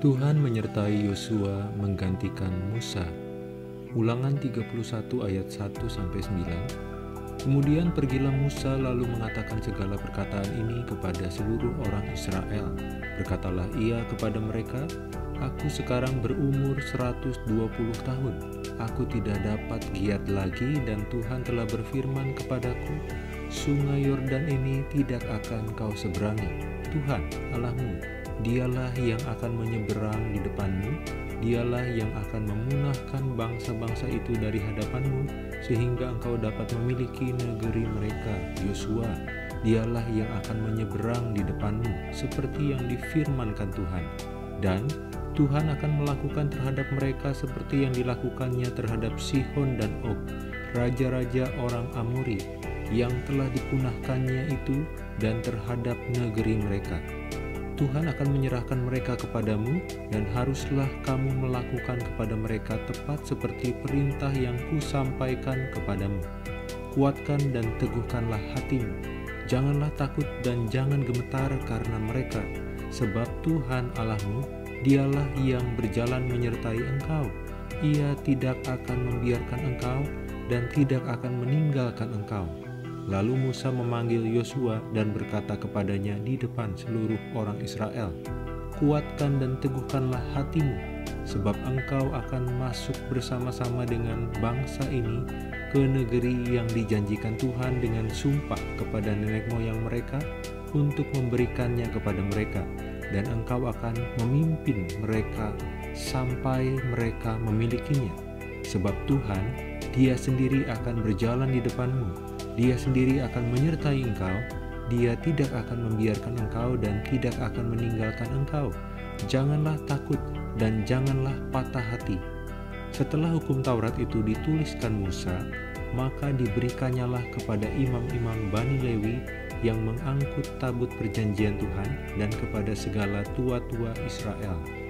Tuhan menyertai Yosua menggantikan Musa. Ulangan 31 ayat 1-9. Kemudian pergilah Musa lalu mengatakan segala perkataan ini kepada seluruh orang Israel. Berkatalah ia kepada mereka, "Aku sekarang berumur 120 tahun. Aku tidak dapat giat lagi dan Tuhan telah berfirman kepadaku, Sungai Yordan ini tidak akan kau seberangi. Tuhan Allahmu, dialah yang akan menyeberang di depanmu. Dialah yang akan memunahkan bangsa-bangsa itu dari hadapanmu, sehingga engkau dapat memiliki negeri mereka. Yosua, dialah yang akan menyeberang di depanmu, seperti yang difirmankan Tuhan. Dan Tuhan akan melakukan terhadap mereka seperti yang dilakukannya terhadap Sihon dan Og, raja-raja orang Amori, yang telah dipunahkannya itu, dan terhadap negeri mereka. Tuhan akan menyerahkan mereka kepadamu, dan haruslah kamu melakukan kepada mereka tepat seperti perintah yang kusampaikan kepadamu. Kuatkan dan teguhkanlah hatimu. Janganlah takut dan jangan gemetar karena mereka, sebab Tuhan Allahmu, dialah yang berjalan menyertai engkau. Ia tidak akan membiarkan engkau dan tidak akan meninggalkan engkau. Lalu Musa memanggil Yosua dan berkata kepadanya di depan seluruh orang Israel, "Kuatkan dan teguhkanlah hatimu, sebab engkau akan masuk bersama-sama dengan bangsa ini ke negeri yang dijanjikan Tuhan dengan sumpah kepada nenek moyang mereka untuk memberikannya kepada mereka, dan engkau akan memimpin mereka sampai mereka memilikinya. Sebab Tuhan, Dia sendiri akan berjalan di depanmu. Dia sendiri akan menyertai engkau. Dia tidak akan membiarkan engkau dan tidak akan meninggalkan engkau. Janganlah takut dan janganlah patah hati." Setelah hukum Taurat itu dituliskan Musa, maka diberikannya kepada imam-imam Bani Lewi yang mengangkut tabut perjanjian Tuhan dan kepada segala tua-tua Israel.